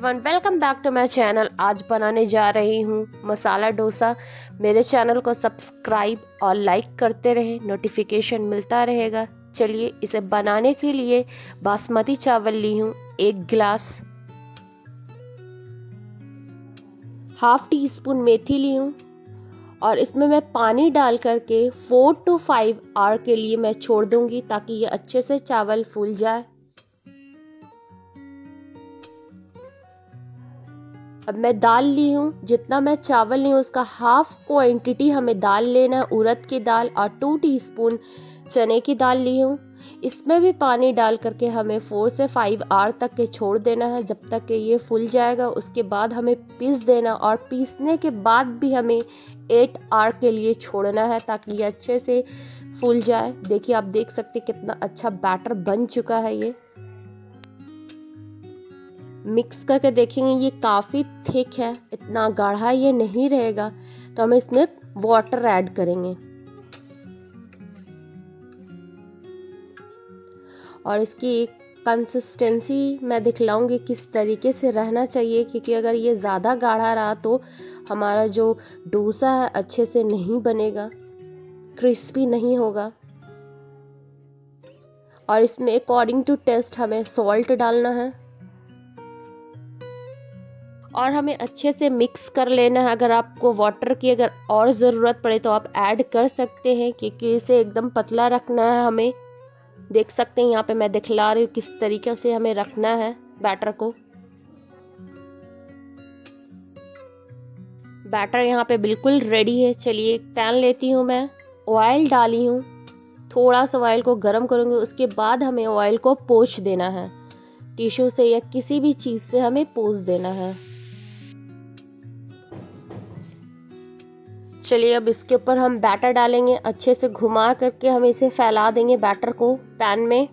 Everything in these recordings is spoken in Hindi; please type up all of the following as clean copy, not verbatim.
Everyone, welcome back to my channel. आज बनाने जा रही हूँ मसाला डोसा। मेरे चैनल को सब्सक्राइब और लाइक करते रहे, नोटिफिकेशन मिलता रहेगा। चलिए, इसे बनाने के लिए बासमती चावल ली हूँ 1 गिलास, हाफ टी स्पून मेथी ली हूँ और इसमें मैं पानी डाल करके 4 to 5 आवर के लिए मैं छोड़ दूंगी ताकि ये अच्छे से चावल फूल जाए। अब मैं दाल ली हूँ, जितना मैं चावल ली हूँ उसका हाफ क्वांटिटी हमें दाल लेना है, उड़द की दाल, और 2 टीस्पून चने की दाल ली हूँ। इसमें भी पानी डाल करके हमें 4 से 5 आवर तक के छोड़ देना है, जब तक कि ये फूल जाएगा। उसके बाद हमें पीस देना और पीसने के बाद भी हमें 8 आवर के लिए छोड़ना है ताकि ये अच्छे से फूल जाए। देखिए, आप देख सकते कितना अच्छा बैटर बन चुका है। ये मिक्स करके देखेंगे, ये काफ़ी थिक है, इतना गाढ़ा ये नहीं रहेगा, तो हम इसमें वाटर ऐड करेंगे और इसकी कंसिस्टेंसी मैं दिखलाऊंगी किस तरीके से रहना चाहिए, क्योंकि अगर ये ज़्यादा गाढ़ा रहा तो हमारा जो डोसा है अच्छे से नहीं बनेगा, क्रिस्पी नहीं होगा। और इसमें अकॉर्डिंग टू टेस्ट हमें सॉल्ट डालना है और हमें अच्छे से मिक्स कर लेना है। अगर आपको वाटर की अगर और ज़रूरत पड़े तो आप ऐड कर सकते हैं, क्योंकि इसे एकदम पतला रखना है हमें। देख सकते हैं यहाँ पे मैं दिखला रही हूँ किस तरीके से हमें रखना है बैटर को। बैटर यहाँ पे बिल्कुल रेडी है। चलिए, एक पैन लेती हूँ मैं, ऑयल डाली हूँ, थोड़ा सा ऑयल को गर्म करूँगी। उसके बाद हमें ऑयल को पोंछ देना है, टिश्यू से या किसी भी चीज़ से हमें पोंछ देना है। चलिए, अब इसके ऊपर हम बैटर डालेंगे, अच्छे से घुमा करके हम इसे फैला देंगे बैटर को पैन में।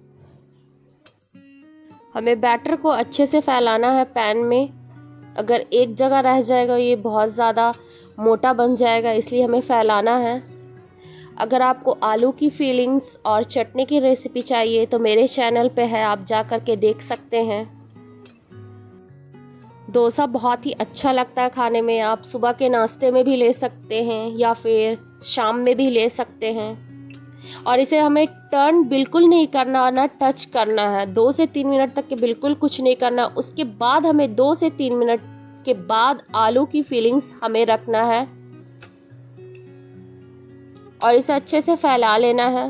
हमें बैटर को अच्छे से फैलाना है पैन में। अगर एक जगह रह जाएगा ये बहुत ज़्यादा मोटा बन जाएगा, इसलिए हमें फैलाना है। अगर आपको आलू की फीलिंग्स और चटनी की रेसिपी चाहिए तो मेरे चैनल पे है, आप जा करके देख सकते हैं। डोसा बहुत ही अच्छा लगता है खाने में। आप सुबह के नाश्ते में भी ले सकते हैं या फिर शाम में भी ले सकते हैं। और इसे हमें टर्न बिल्कुल नहीं करना और ना टच करना है। 2 से 3 मिनट तक के बिल्कुल कुछ नहीं करना। उसके बाद हमें 2 से 3 मिनट के बाद आलू की फीलिंग्स हमें रखना है और इसे अच्छे से फैला लेना है।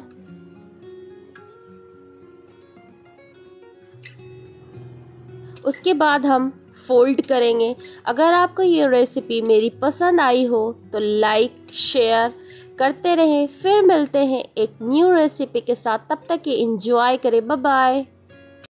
उसके बाद हम फोल्ड करेंगे। अगर आपको ये रेसिपी मेरी पसंद आई हो तो लाइक शेयर करते रहें। फिर मिलते हैं एक न्यू रेसिपी के साथ, तब तक के एंजॉय करें। Bye bye.